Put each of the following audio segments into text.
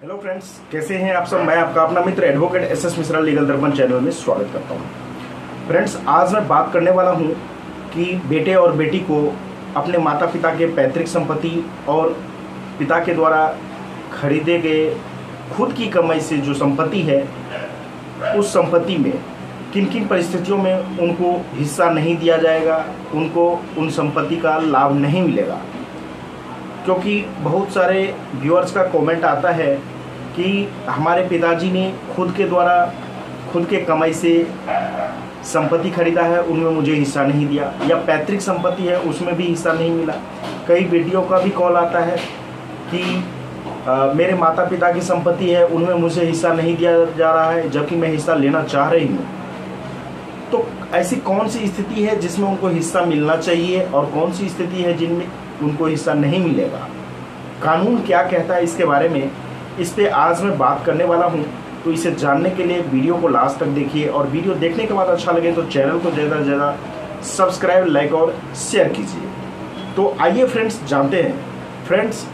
Hello friends, कैसे हैं आप सब। मैं आपका अपना मित्र advocate SS Mishra legal Darpan channel में स्वागत करता हूं। फ्रेंड्स, आज मैं बात करने वाला हूं कि बेटे और बेटी को अपने माता पिता के पैतृक संपत्ति और पिता के द्वारा खरीदे गए खुद की कमाई से जो संपत्ति है, उस संपत्ति में किन किन परिस्थितियों में उनको हिस्सा नहीं दिया जाएगा, उनको उन संपत्ति का लाभ नहीं मिलेगा। क्योंकि बहुत सारे व्यूअर्स का कमेंट आता है कि हमारे पिताजी ने खुद के द्वारा खुद के कमाई से संपत्ति खरीदा है, उनमें मुझे हिस्सा नहीं दिया, या पैतृक संपत्ति है उसमें भी हिस्सा नहीं मिला। कई बेटियों का भी कॉल आता है कि मेरे माता पिता की संपत्ति है, उनमें मुझे हिस्सा नहीं दिया जा रहा है, जबकि मैं हिस्सा लेना चाह रही हूँ। तो ऐसी कौन सी स्थिति है जिसमें उनको हिस्सा मिलना चाहिए और कौन सी स्थिति है जिनमें उनको हिस्सा नहीं मिलेगा, कानून क्या कहता है इसके बारे में, इस पे आज मैं बात करने वाला हूं। तो इसे जानने के लिए वीडियो को लास्ट तक देखिए, और वीडियो देखने के बाद अच्छा लगे तो चैनल को ज़्यादा से ज़्यादा सब्सक्राइब, लाइक और शेयर कीजिए। तो आइए फ्रेंड्स, जानते हैं। फ्रेंड्स,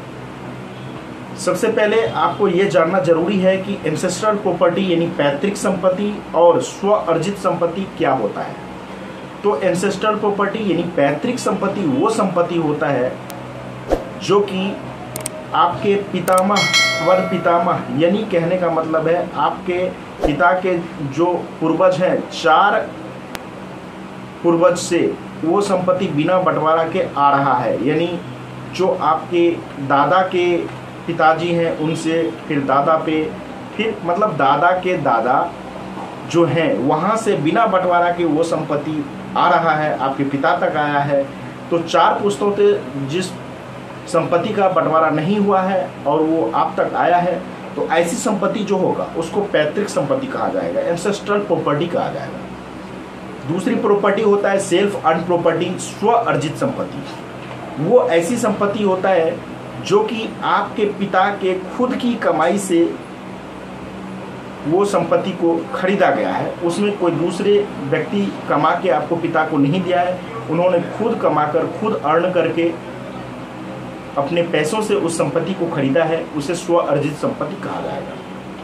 सबसे पहले आपको ये जानना जरूरी है कि एंसेस्ट्रल प्रॉपर्टी यानी पैतृक संपत्ति और स्व अर्जित संपत्ति क्या होता है। तो एंसेस्ट्रल प्रॉपर्टी यानी पैतृक संपत्ति वो संपत्ति होता है जो कि आपके पितामह वर पितामह, यानी कहने का मतलब है आपके पिता के जो पूर्वज हैं, 4 पूर्वज से वो संपत्ति बिना बंटवारा के आ रहा है। यानी जो आपके दादा के पिताजी हैं उनसे, फिर दादा पे, फिर मतलब दादा के दादा जो हैं वहाँ से बिना बंटवारा के वो संपत्ति आ रहा है, आपके पिता तक आया है। तो 4 पुश्तों से जिस संपत्ति का बंटवारा नहीं हुआ है और वो आप तक आया है, तो ऐसी संपत्ति जो होगा उसको पैतृक संपत्ति कहा जाएगा, एंसेस्ट्रल प्रॉपर्टी कहा जाएगा। दूसरी प्रॉपर्टी होता है सेल्फ अर्न प्रॉपर्टी, स्व अर्जित संपत्ति। वो ऐसी संपत्ति होता है जो कि आपके पिता के खुद की कमाई से वो संपत्ति को खरीदा गया है, उसमें कोई दूसरे व्यक्ति कमा के आपको पिता को नहीं दिया है, उन्होंने खुद कमाकर, खुद अर्न करके अपने पैसों से उस संपत्ति को खरीदा है, उसे स्व अर्जित संपत्ति कहा जाएगा।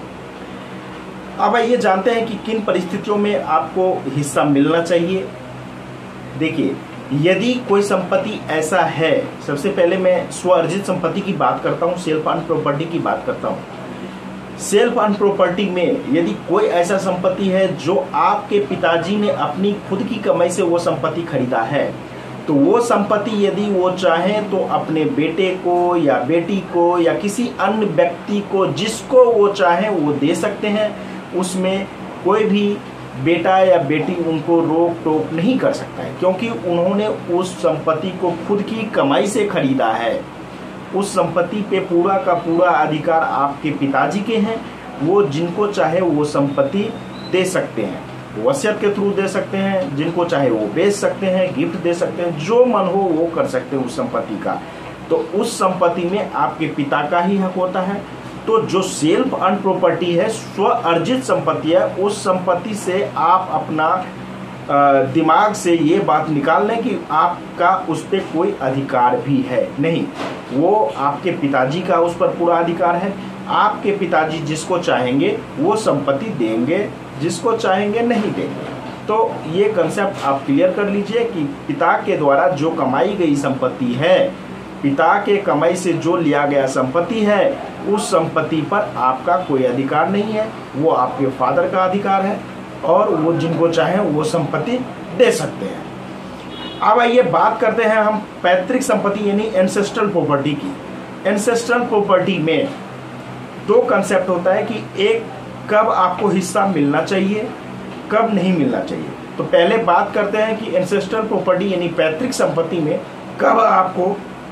अब ये जानते हैं कि किन परिस्थितियों में आपको हिस्सा मिलना चाहिए। देखिए, यदि कोई संपत्ति ऐसा है, सबसे पहले मैं स्व अर्जित संपत्ति की बात करता हूँ, सेल्फ अर्न प्रॉपर्टी की बात करता हूँ। सेल्फ अर्न प्रॉपर्टी में यदि कोई ऐसा संपत्ति है जो आपके पिताजी ने अपनी खुद की कमाई से वो संपत्ति खरीदा है, तो वो संपत्ति यदि वो चाहें तो अपने बेटे को या बेटी को या किसी अन्य व्यक्ति को, जिसको वो चाहें वो दे सकते हैं। उसमें कोई भी बेटा या बेटी उनको रोक टोक नहीं कर सकता है, क्योंकि उन्होंने उस संपत्ति को खुद की कमाई से खरीदा है। उस संपत्ति पे पूरा का पूरा अधिकार आपके पिताजी के हैं। वो जिनको चाहे वो संपत्ति दे सकते हैं, वसीयत के थ्रू दे सकते हैं, जिनको चाहे वो बेच सकते हैं, गिफ्ट दे सकते हैं, जो मन हो वो कर सकते हैं उस संपत्ति का। तो उस संपत्ति में आपके पिता का ही हक होता है। तो जो सेल्फ अर्न प्रॉपर्टी है, स्व अर्जित संपत्ति है, उस संपत्ति से आप अपना दिमाग से ये बात निकाल लें कि आपका उस पर कोई अधिकार भी है नहीं। वो आपके पिताजी का उस पर पूरा अधिकार है। आपके पिताजी जिसको चाहेंगे वो संपत्ति देंगे, जिसको चाहेंगे नहीं देंगे। तो ये कंसेप्ट आप क्लियर कर लीजिए कि पिता के द्वारा जो कमाई गई संपत्ति है, पिता के कमाई से जो लिया गया संपत्ति है, उस संपत्ति पर आपका कोई अधिकार नहीं है, वो आपके फादर का अधिकार है, और वो जिनको चाहे वो संपत्ति दे सकते हैं। अब आइए बात करते हैं हम पैतृक संपत्ति यानी एंसेस्ट्रल प्रॉपर्टी की। एंसेस्ट्रल प्रॉपर्टी में 2 कंसेप्ट होता है कि एक, कब आपको हिस्सा मिलना चाहिए, कब नहीं मिलना चाहिए। तो पहले बात करते हैं कि एंसेस्ट्रल प्रॉपर्टी यानी पैतृक संपत्ति में कब आपको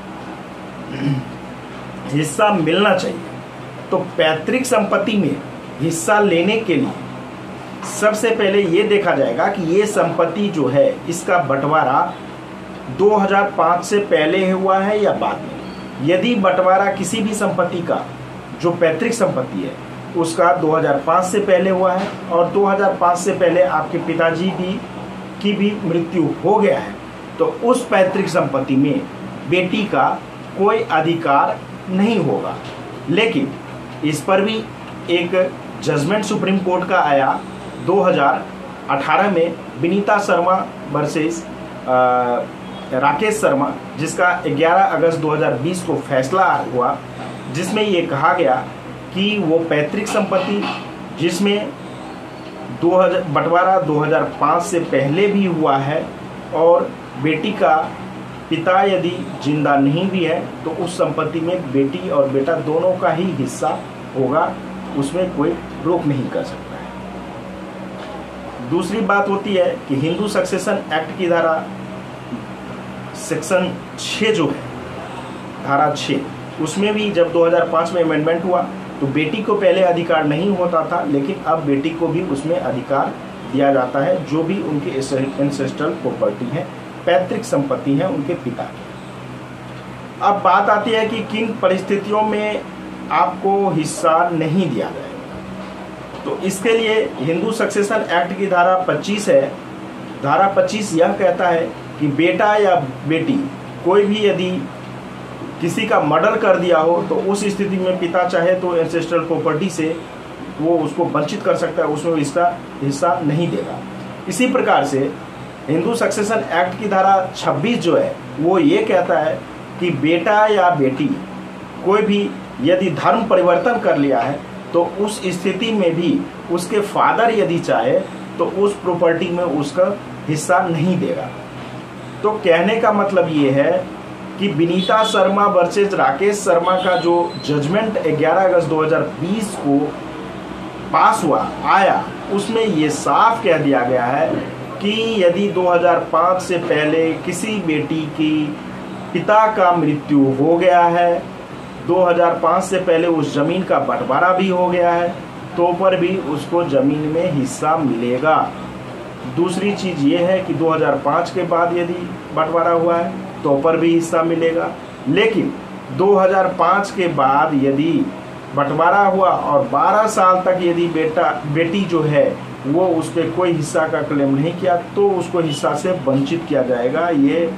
हिस्सा मिलना चाहिए। तो पैतृक संपत्ति में हिस्सा लेने के लिए सबसे पहले ये देखा जाएगा कि ये संपत्ति जो है, इसका बंटवारा 2005 से पहले हुआ है या बाद में। यदि बंटवारा किसी भी संपत्ति का जो पैतृक संपत्ति है उसका 2005 से पहले हुआ है और 2005 से पहले आपके पिताजी की भी मृत्यु हो गया है, तो उस पैतृक संपत्ति में बेटी का कोई अधिकार नहीं होगा। लेकिन इस पर भी एक जजमेंट सुप्रीम कोर्ट का आया 2018 में विनीता शर्मा वर्सेस राकेश शर्मा, जिसका 11 अगस्त 2020 को फैसला हुआ, जिसमें ये कहा गया कि वो पैतृक संपत्ति जिसमें बंटवारा 2005 से पहले भी हुआ है और बेटी का पिता यदि जिंदा नहीं भी है तो उस संपत्ति में बेटी और बेटा दोनों का ही हिस्सा होगा, उसमें कोई रोक नहीं कर सकता है। दूसरी बात होती है कि हिंदू सक्सेशन एक्ट की धारा सेक्शन 6 जो है, धारा 6, उसमें भी जब 2005 में अमेंडमेंट हुआ तो बेटी को पहले अधिकार नहीं होता था, लेकिन अब बेटी को भी उसमें अधिकार दिया जाता है, जो भी उनके एंसेस्ट्रल प्रॉपर्टी है, पैतृक संपत्ति है उनके पिता की। अब बात आती है कि किन परिस्थितियों में आपको हिस्सा नहीं दिया जाएगा। तो इसके लिए हिंदू सक्सेशन एक्ट की धारा 25 है। धारा 25 यह कहता है कि बेटा या बेटी कोई भी यदि किसी का मर्डर कर दिया हो तो उस स्थिति में पिता चाहे तो एंसेस्ट्रल प्रॉपर्टी से वो उसको वंचित कर सकता है, उसमें इसका हिस्सा नहीं देगा। इसी प्रकार से हिंदू सक्सेशन एक्ट की धारा 26 जो है वो ये कहता है कि बेटा या बेटी कोई भी यदि धर्म परिवर्तन कर लिया है तो उस स्थिति में भी उसके फादर यदि चाहे तो उस प्रॉपर्टी में उसका हिस्सा नहीं देगा। तो कहने का मतलब ये है कि विनीता शर्मा वर्सेस राकेश शर्मा का जो जजमेंट 11 अगस्त 2020 को पास हुआ आया, उसमें ये साफ कह दिया गया है कि यदि 2005 से पहले किसी बेटी की पिता का मृत्यु हो गया है, 2005 से पहले उस जमीन का बंटवारा भी हो गया है, तो पर भी उसको जमीन में हिस्सा मिलेगा। दूसरी चीज़ ये है कि 2005 के बाद यदि बंटवारा हुआ है तो पर भी हिस्सा मिलेगा, लेकिन 2005 के बाद यदि बंटवारा हुआ और 12 साल तक यदि बेटी जो है वो उस पर कोई हिस्सा का क्लेम नहीं किया तो उसको हिस्सा से वंचित किया जाएगा, ये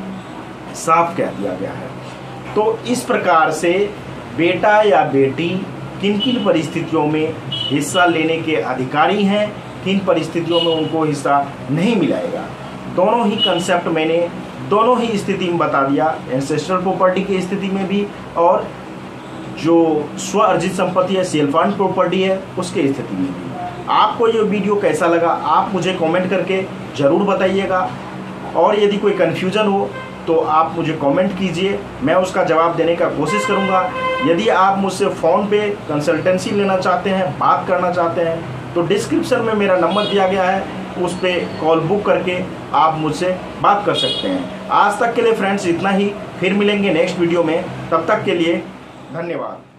साफ कह दिया गया है। तो इस प्रकार से बेटा या बेटी किन किन परिस्थितियों में हिस्सा लेने के अधिकारी हैं, किन परिस्थितियों में उनको हिस्सा नहीं मिलेगा, दोनों ही कंसेप्ट मैंने दोनों ही स्थिति में बता दिया, एंसेस्ट्रल प्रॉपर्टी की स्थिति में भी और जो स्व अर्जित संपत्ति है, सेल्फ फंड प्रॉपर्टी है, उसके स्थिति में भी। आपको ये वीडियो कैसा लगा आप मुझे कमेंट करके ज़रूर बताइएगा, और यदि कोई कन्फ्यूजन हो तो आप मुझे कमेंट कीजिए, मैं उसका जवाब देने का कोशिश करूंगा। यदि आप मुझसे फ़ोन पे कंसल्टेंसी लेना चाहते हैं, बात करना चाहते हैं, तो डिस्क्रिप्शन में मेरा नंबर दिया गया है, उस पर कॉल बुक करके आप मुझसे बात कर सकते हैं। आज तक के लिए फ्रेंड्स इतना ही, फिर मिलेंगे नेक्स्ट वीडियो में, तब तक के लिए धन्यवाद।